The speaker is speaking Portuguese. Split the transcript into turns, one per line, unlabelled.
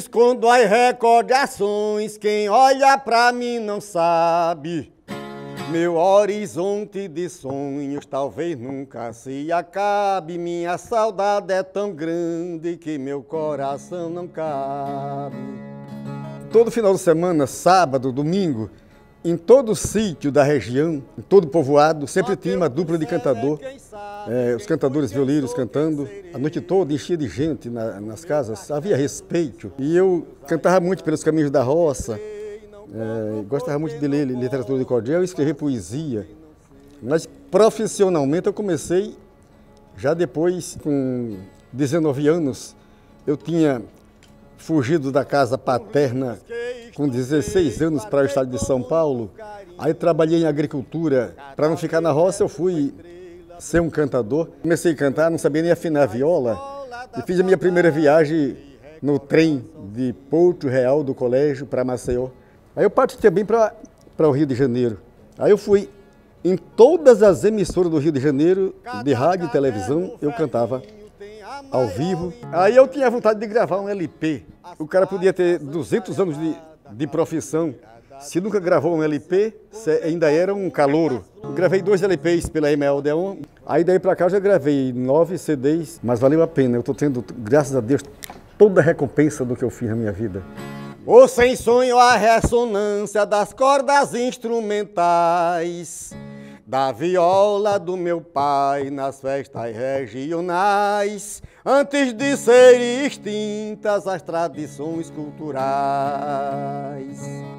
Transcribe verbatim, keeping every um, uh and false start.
Escondo as recordações, quem olha pra mim não sabe. Meu horizonte de sonhos talvez nunca se acabe. Minha saudade é tão grande que meu coração não cabe. Todo final de semana, sábado, domingo, em todo sítio da região, em todo povoado, sempre tinha uma dupla de cantador. É, os cantadores violeiros cantando, a noite toda enchia de gente na, nas casas, havia respeito. E eu cantava muito pelos caminhos da roça, é, gostava muito de ler literatura de cordel e escrever poesia. Mas profissionalmente eu comecei já depois, com dezenove anos, eu tinha fugido da casa paterna com dezesseis anos para o estado de São Paulo. Aí trabalhei em agricultura. Para não ficar na roça, eu fui ser um cantador. Comecei a cantar, não sabia nem afinar a viola. E fiz a minha primeira viagem no trem de Porto Real do colégio para Maceió. Aí eu parti também para o Rio de Janeiro. Aí eu fui em todas as emissoras do Rio de Janeiro, de rádio e televisão, eu cantava ao vivo. Aí eu tinha vontade de gravar um L P. O cara podia ter duzentos anos de, de profissão. Se nunca gravou um L P, ainda era um calouro. Eu gravei dois L Ps pela M A Odeon. Aí daí pra cá eu já gravei nove C Ds, mas valeu a pena. Eu tô tendo, graças a Deus, toda a recompensa do que eu fiz na minha vida. Ou sem sonho a ressonância das cordas instrumentais, da viola do meu pai nas festas regionais, antes de serem extintas as tradições culturais.